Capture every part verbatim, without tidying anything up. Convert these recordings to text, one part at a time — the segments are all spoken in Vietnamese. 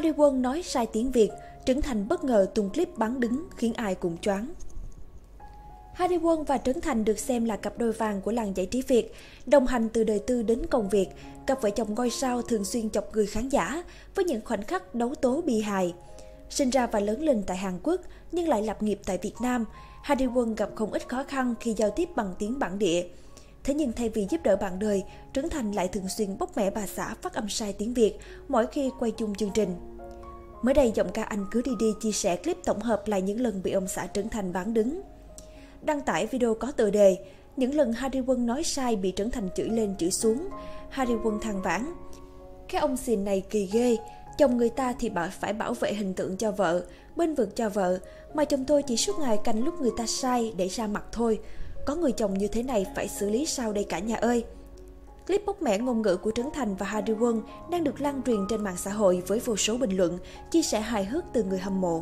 Harry Won nói sai tiếng Việt, Trấn Thành bất ngờ tung clip bán đứng khiến ai cũng choáng. Harry Won và Trấn Thành được xem là cặp đôi vàng của làng giải trí Việt, đồng hành từ đời tư đến công việc. Cặp vợ chồng ngôi sao thường xuyên chọc cười khán giả với những khoảnh khắc đấu tố bi hài. Sinh ra và lớn lên tại Hàn Quốc nhưng lại lập nghiệp tại Việt Nam, Harry Won gặp không ít khó khăn khi giao tiếp bằng tiếng bản địa. Thế nhưng thay vì giúp đỡ bạn đời, Trấn Thành lại thường xuyên bóc mẽ bà xã phát âm sai tiếng Việt mỗi khi quay chung chương trình. Mới đây, giọng ca Anh Cứ Đi Đi chia sẻ clip tổng hợp lại những lần bị ông xã Trấn Thành bán đứng. Đăng tải video có tựa đề "Những lần Harry Won nói sai bị Trấn Thành chửi lên chửi xuống", Harry Won than vãn: "Cái ông xìn này kỳ ghê, chồng người ta thì bảo phải bảo vệ hình tượng cho vợ, bênh vực cho vợ, mà chồng tôi chỉ suốt ngày canh lúc người ta sai để ra mặt thôi. Có người chồng như thế này phải xử lý sao đây cả nhà ơi." Clip bóc mẽ ngôn ngữ của Trấn Thành và Harry Won đang được lan truyền trên mạng xã hội với vô số bình luận, chia sẻ hài hước từ người hâm mộ.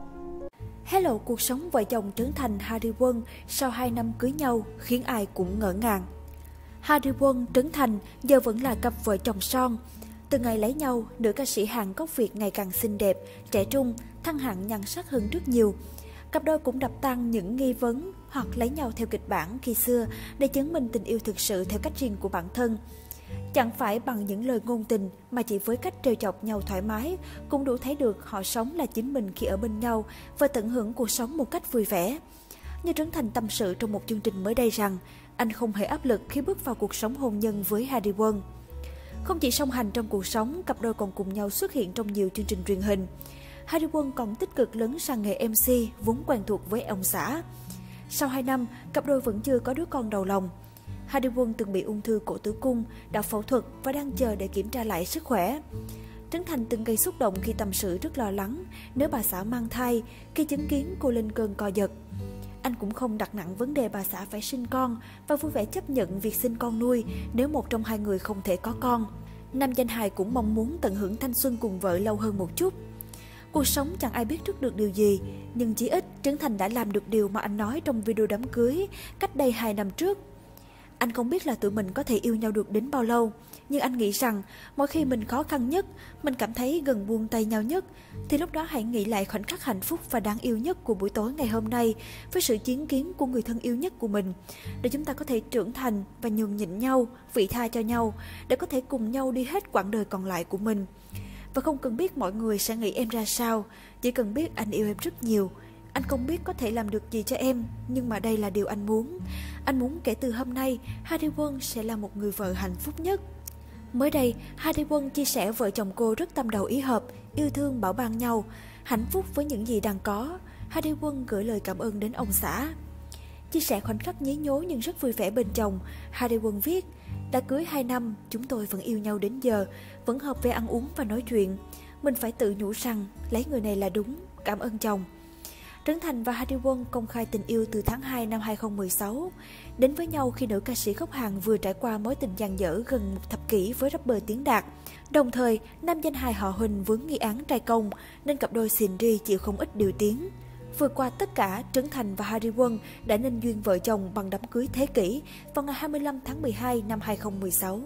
Hello, cuộc sống vợ chồng Trấn Thành Harry Won sau hai năm cưới nhau khiến ai cũng ngỡ ngàng. Harry Won, Trấn Thành giờ vẫn là cặp vợ chồng son. Từ ngày lấy nhau, nữ ca sĩ Hàn gốc Việt ngày càng xinh đẹp, trẻ trung, thăng hạng nhan sắc hơn rất nhiều. Cặp đôi cũng đập tan những nghi vấn hoặc lấy nhau theo kịch bản khi xưa để chứng minh tình yêu thực sự theo cách riêng của bản thân. Chẳng phải bằng những lời ngôn tình mà chỉ với cách trêu chọc nhau thoải mái cũng đủ thấy được họ sống là chính mình khi ở bên nhau và tận hưởng cuộc sống một cách vui vẻ. Như Trấn Thành tâm sự trong một chương trình mới đây rằng anh không hề áp lực khi bước vào cuộc sống hôn nhân với Harry Won. Không chỉ song hành trong cuộc sống, cặp đôi còn cùng nhau xuất hiện trong nhiều chương trình truyền hình. Harry Won còn tích cực lấn sang nghề em xê vốn quen thuộc với ông xã. Sau hai năm, cặp đôi vẫn chưa có đứa con đầu lòng. Harry Won từng bị ung thư cổ tử cung, đã phẫu thuật và đang chờ để kiểm tra lại sức khỏe. Trấn Thành từng gây xúc động khi tâm sự rất lo lắng nếu bà xã mang thai khi chứng kiến cô lên cơn co giật. Anh cũng không đặt nặng vấn đề bà xã phải sinh con và vui vẻ chấp nhận việc sinh con nuôi nếu một trong hai người không thể có con. Nam danh hài cũng mong muốn tận hưởng thanh xuân cùng vợ lâu hơn một chút. Cuộc sống chẳng ai biết trước được điều gì, nhưng chỉ ít Trấn Thành đã làm được điều mà anh nói trong video đám cưới cách đây hai năm trước. Anh không biết là tụi mình có thể yêu nhau được đến bao lâu, nhưng anh nghĩ rằng mỗi khi mình khó khăn nhất, mình cảm thấy gần buông tay nhau nhất, thì lúc đó hãy nghĩ lại khoảnh khắc hạnh phúc và đáng yêu nhất của buổi tối ngày hôm nay với sự chứng kiến của người thân yêu nhất của mình, để chúng ta có thể trưởng thành và nhường nhịn nhau, vị tha cho nhau, để có thể cùng nhau đi hết quãng đời còn lại của mình. Và không cần biết mọi người sẽ nghĩ em ra sao, chỉ cần biết anh yêu em rất nhiều. Anh không biết có thể làm được gì cho em, nhưng mà đây là điều anh muốn. Anh muốn kể từ hôm nay, Harry Won sẽ là một người vợ hạnh phúc nhất. Mới đây, Harry Won chia sẻ vợ chồng cô rất tâm đầu ý hợp, yêu thương bảo ban nhau, hạnh phúc với những gì đang có. Harry Won gửi lời cảm ơn đến ông xã. Chia sẻ khoảnh khắc nhí nhố nhưng rất vui vẻ bên chồng, Harry Won viết: "Đã cưới hai năm, chúng tôi vẫn yêu nhau đến giờ, vẫn hợp về ăn uống và nói chuyện. Mình phải tự nhủ rằng lấy người này là đúng, cảm ơn chồng." Trấn Thành và Harry Won công khai tình yêu từ tháng hai năm hai không một sáu, đến với nhau khi nữ ca sĩ gốc Hàn vừa trải qua mối tình dang dở gần một thập kỷ với rapper Tiến Đạt. Đồng thời, nam danh hài họ Huỳnh vướng nghi án trai công nên cặp đôi xìn ri chịu không ít điều tiếng. Vượt qua tất cả, Trấn Thành và Harry Won đã nên duyên vợ chồng bằng đám cưới thế kỷ vào ngày hai mươi lăm tháng mười hai năm hai không một sáu.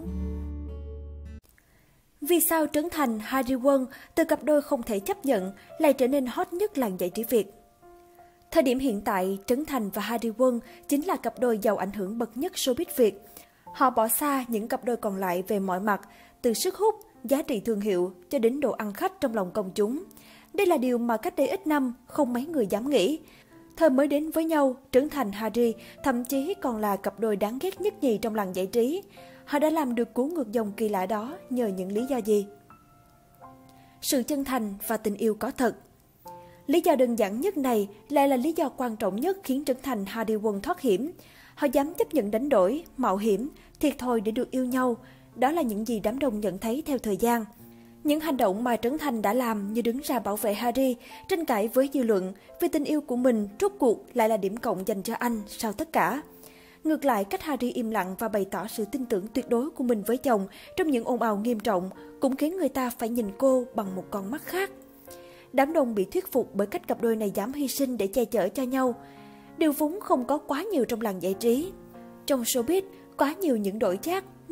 Vì sao Trấn Thành, Harry Won từ cặp đôi không thể chấp nhận lại trở nên hot nhất làng giải trí Việt? Thời điểm hiện tại, Trấn Thành và Harry Won chính là cặp đôi giàu ảnh hưởng bậc nhất showbiz Việt. Họ bỏ xa những cặp đôi còn lại về mọi mặt, từ sức hút, giá trị thương hiệu cho đến độ ăn khách trong lòng công chúng. Đây là điều mà cách đây ít năm không mấy người dám nghĩ. Thời mới đến với nhau, Trấn Thành, Harry thậm chí còn là cặp đôi đáng ghét nhất nhì trong làng giải trí. Họ đã làm được cú ngược dòng kỳ lạ đó nhờ những lý do gì? Sự chân thành và tình yêu có thật. Lý do đơn giản nhất này lại là lý do quan trọng nhất khiến Trấn Thành, Harry Won thoát hiểm. Họ dám chấp nhận đánh đổi, mạo hiểm, thiệt thòi để được yêu nhau. Đó là những gì đám đông nhận thấy theo thời gian. Những hành động mà Trấn Thành đã làm như đứng ra bảo vệ Harry, tranh cãi với dư luận vì tình yêu của mình rốt cuộc lại là điểm cộng dành cho anh sau tất cả. Ngược lại, cách Harry im lặng và bày tỏ sự tin tưởng tuyệt đối của mình với chồng trong những ồn ào nghiêm trọng cũng khiến người ta phải nhìn cô bằng một con mắt khác. Đám đông bị thuyết phục bởi cách cặp đôi này dám hy sinh để che chở cho nhau. Điều vốn không có quá nhiều trong làng giải trí. Trong showbiz, quá nhiều những đổi chác,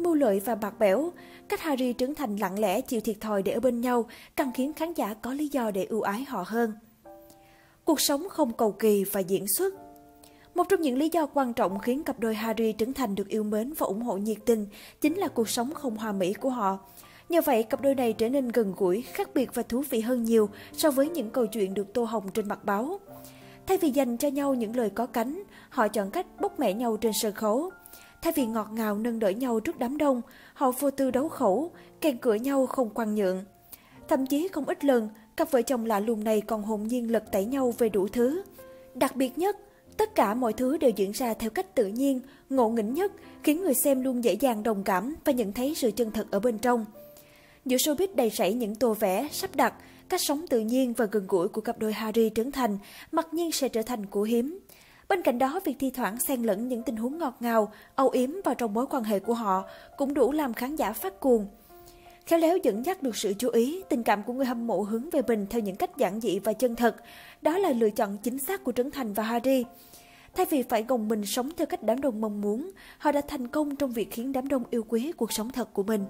mưu lợi và bạc bẽo. Cách Harry trưởng thành lặng lẽ chịu thiệt thòi để ở bên nhau càng khiến khán giả có lý do để ưu ái họ hơn. Cuộc sống không cầu kỳ và diễn xuất. Một trong những lý do quan trọng khiến cặp đôi Harry trưởng thành được yêu mến và ủng hộ nhiệt tình chính là cuộc sống không hoa mỹ của họ. Nhờ vậy, cặp đôi này trở nên gần gũi, khác biệt và thú vị hơn nhiều so với những câu chuyện được tô hồng trên mặt báo. Thay vì dành cho nhau những lời có cánh, họ chọn cách bóc mẽ nhau trên sân khấu. Thay vì ngọt ngào nâng đỡ nhau trước đám đông, họ vô tư đấu khẩu, kèn cửa nhau không khoan nhượng. Thậm chí không ít lần, cặp vợ chồng lạ lùng này còn hồn nhiên lật tẩy nhau về đủ thứ. Đặc biệt nhất, tất cả mọi thứ đều diễn ra theo cách tự nhiên, ngộ nghĩnh nhất, khiến người xem luôn dễ dàng đồng cảm và nhận thấy sự chân thật ở bên trong. Giữa showbiz đầy rẫy những tô vẽ, sắp đặt, cách sống tự nhiên và gần gũi của cặp đôi Harry trưởng thành, mặc nhiên sẽ trở thành của hiếm. Bên cạnh đó, việc thi thoảng xen lẫn những tình huống ngọt ngào, âu yếm vào trong mối quan hệ của họ cũng đủ làm khán giả phát cuồng. Khéo léo dẫn dắt được sự chú ý, tình cảm của người hâm mộ hướng về mình theo những cách giản dị và chân thật. Đó là lựa chọn chính xác của Trấn Thành và Harry. Thay vì phải gồng mình sống theo cách đám đông mong muốn, họ đã thành công trong việc khiến đám đông yêu quý cuộc sống thật của mình.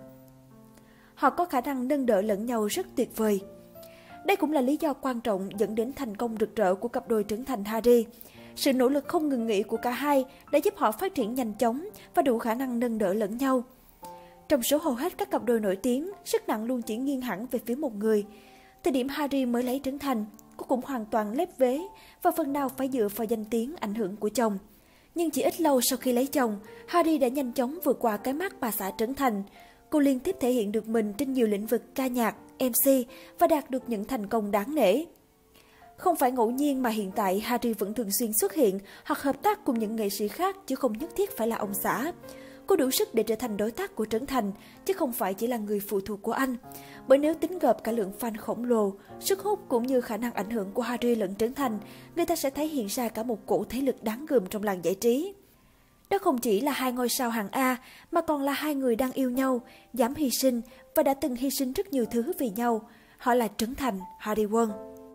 Họ có khả năng nâng đỡ lẫn nhau rất tuyệt vời. Đây cũng là lý do quan trọng dẫn đến thành công rực rỡ của cặp đôi Trấn Thành Harry. Sự nỗ lực không ngừng nghỉ của cả hai đã giúp họ phát triển nhanh chóng và đủ khả năng nâng đỡ lẫn nhau. Trong số hầu hết các cặp đôi nổi tiếng, sức nặng luôn chỉ nghiêng hẳn về phía một người. Thời điểm Harry mới lấy Trấn Thành, cô cũng hoàn toàn lép vế và phần nào phải dựa vào danh tiếng ảnh hưởng của chồng. Nhưng chỉ ít lâu sau khi lấy chồng, Harry đã nhanh chóng vượt qua cái mắt bà xã Trấn Thành. Cô liên tiếp thể hiện được mình trên nhiều lĩnh vực ca nhạc, em xê và đạt được những thành công đáng nể. Không phải ngẫu nhiên mà hiện tại Harry vẫn thường xuyên xuất hiện hoặc hợp tác cùng những nghệ sĩ khác chứ không nhất thiết phải là ông xã. Cô đủ sức để trở thành đối tác của Trấn Thành, chứ không phải chỉ là người phụ thuộc của anh. Bởi nếu tính gộp cả lượng fan khổng lồ, sức hút cũng như khả năng ảnh hưởng của Harry lẫn Trấn Thành, người ta sẽ thấy hiện ra cả một cỗ thế lực đáng gờm trong làng giải trí. Đó không chỉ là hai ngôi sao hạng A, mà còn là hai người đang yêu nhau, dám hy sinh và đã từng hy sinh rất nhiều thứ vì nhau. Họ là Trấn Thành, Harry Won.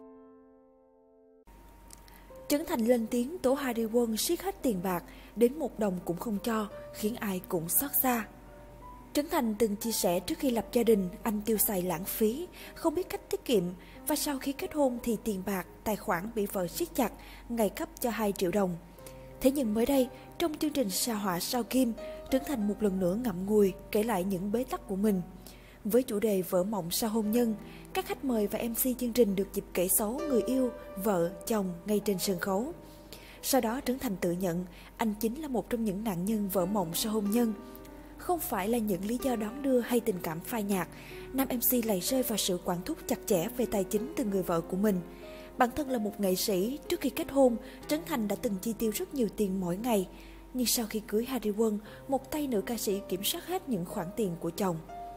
Trấn Thành lên tiếng tố Harry Won siết hết tiền bạc, đến một đồng cũng không cho, khiến ai cũng xót xa. Trấn Thành từng chia sẻ trước khi lập gia đình, anh tiêu xài lãng phí, không biết cách tiết kiệm, và sau khi kết hôn thì tiền bạc, tài khoản bị vợ siết chặt, ngày cấp cho hai triệu đồng. Thế nhưng mới đây, trong chương trình Sao Hỏa Sao Kim, Trấn Thành một lần nữa ngậm ngùi kể lại những bế tắc của mình. Với chủ đề vợ mộng sau hôn nhân, các khách mời và em xê chương trình được dịp kể xấu người yêu, vợ, chồng ngay trên sân khấu. Sau đó Trấn Thành tự nhận anh chính là một trong những nạn nhân vợ mộng sau hôn nhân. Không phải là những lý do đón đưa hay tình cảm phai nhạt, nam em xê lại rơi vào sự quản thúc chặt chẽ về tài chính từ người vợ của mình. Bản thân là một nghệ sĩ, trước khi kết hôn, Trấn Thành đã từng chi tiêu rất nhiều tiền mỗi ngày. Nhưng sau khi cưới Harry Won, một tay nữ ca sĩ kiểm soát hết những khoản tiền của chồng.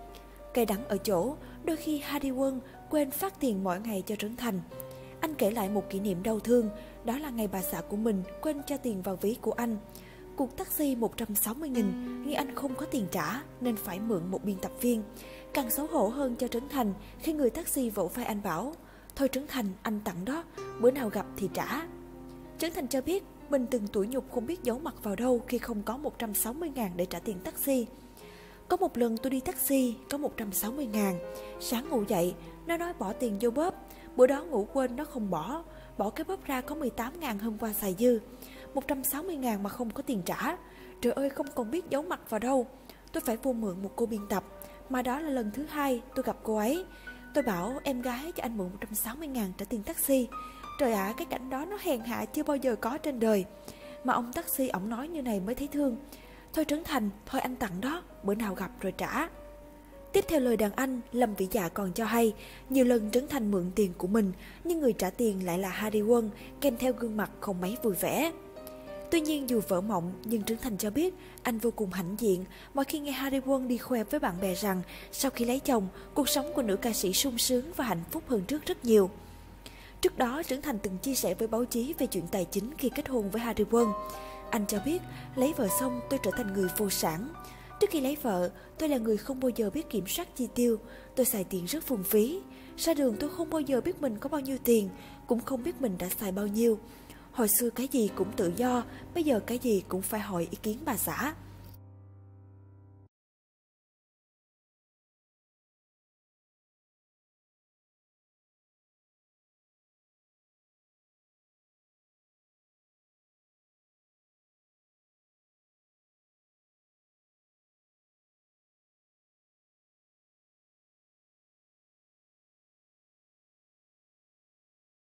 Cay đắng ở chỗ, đôi khi Harry Won quên phát tiền mỗi ngày cho Trấn Thành. Anh kể lại một kỷ niệm đau thương, đó là ngày bà xã của mình quên cho tiền vào ví của anh. Cuộc taxi một trăm sáu mươi nghìn, nhưng anh không có tiền trả nên phải mượn một biên tập viên. Càng xấu hổ hơn cho Trấn Thành khi người taxi vỗ vai anh bảo: "Thôi Trấn Thành, anh tặng đó, bữa nào gặp thì trả." Trấn Thành cho biết mình từng tủi nhục không biết giấu mặt vào đâu khi không có một trăm sáu mươi ngàn để trả tiền taxi. Có một lần tôi đi taxi, có một trăm sáu mươi ngàn. Sáng ngủ dậy, nó nói bỏ tiền vô bóp. Bữa đó ngủ quên nó không bỏ. Bỏ cái bóp ra có mười tám ngàn hôm qua xài dư. một trăm sáu mươi ngàn mà không có tiền trả. Trời ơi, không còn biết giấu mặt vào đâu. Tôi phải vô mượn một cô biên tập. Mà đó là lần thứ hai tôi gặp cô ấy. Tôi bảo em gái cho anh mượn một trăm sáu mươi ngàn trả tiền taxi. Trời ạ, à, cái cảnh đó nó hèn hạ chưa bao giờ có trên đời. Mà ông taxi ổng nói như này mới thấy thương. Thôi Trấn Thành, thôi anh tặng đó, bữa nào gặp rồi trả. Tiếp theo lời đàn anh, Lâm Vĩ Dạ còn cho hay, nhiều lần Trấn Thành mượn tiền của mình, nhưng người trả tiền lại là Harry Won, kèm theo gương mặt không mấy vui vẻ. Tuy nhiên dù vỡ mộng, nhưng Trấn Thành cho biết anh vô cùng hãnh diện mỗi khi nghe Harry Won đi khoe với bạn bè rằng sau khi lấy chồng, cuộc sống của nữ ca sĩ sung sướng và hạnh phúc hơn trước rất nhiều. Trước đó, Trấn Thành từng chia sẻ với báo chí về chuyện tài chính khi kết hôn với Harry Won. Anh cho biết, lấy vợ xong tôi trở thành người vô sản. Trước khi lấy vợ, tôi là người không bao giờ biết kiểm soát chi tiêu. Tôi xài tiền rất phung phí. Ra đường tôi không bao giờ biết mình có bao nhiêu tiền, cũng không biết mình đã xài bao nhiêu. Hồi xưa cái gì cũng tự do, bây giờ cái gì cũng phải hỏi ý kiến bà xã.